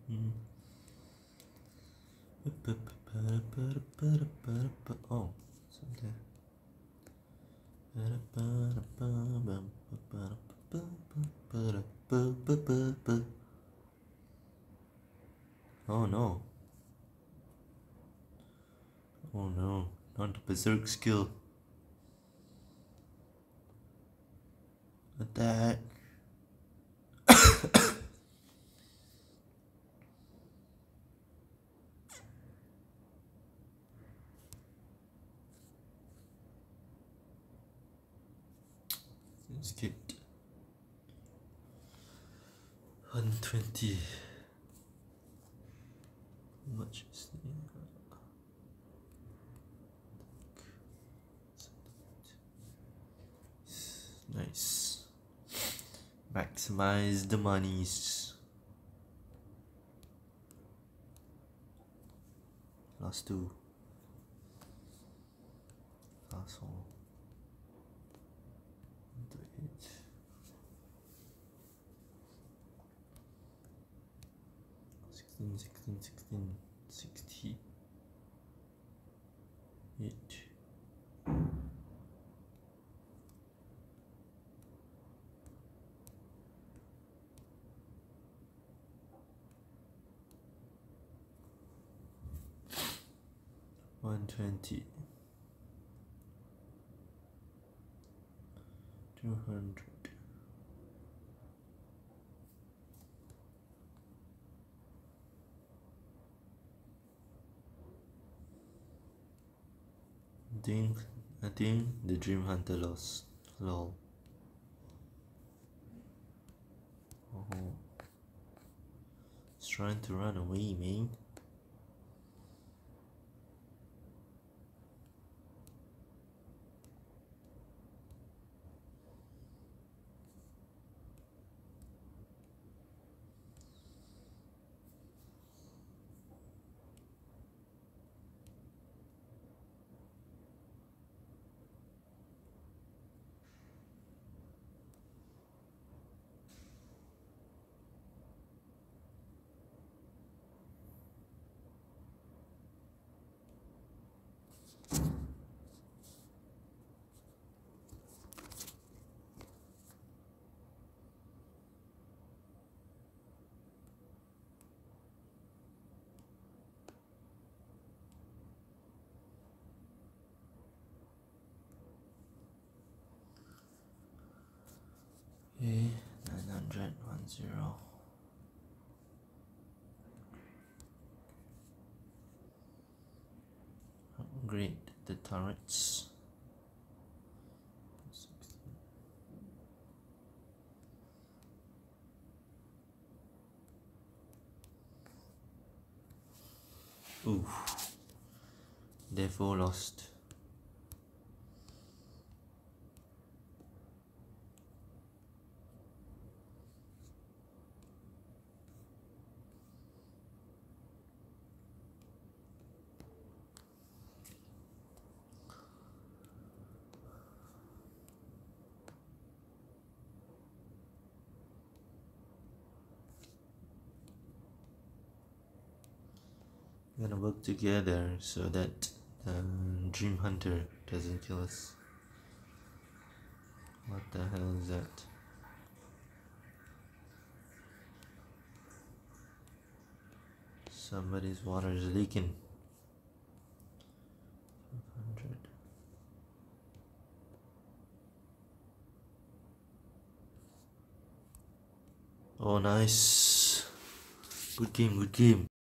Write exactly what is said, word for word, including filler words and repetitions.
Mm. Oh, something. Oh no. Oh no, not the berserk skill. Attack. Skipped. one twenty. How much is the nice. Maximize the monies. Last two. Last one. Into it. Sixteen, sixteen, sixteen, sixty. Eight. One twenty. Two hundred. I think, I think the Dream Hunter lost. Lol. Oh. It's trying to run away, man. Okay, nine hundred, one zero. Upgrade the turrets. Ooh, therefore lost. We're gonna work together so that the Dream Hunter doesn't kill us. What the hell is that? Somebody's water is leaking. five hundred. Oh, nice. Good game, good game.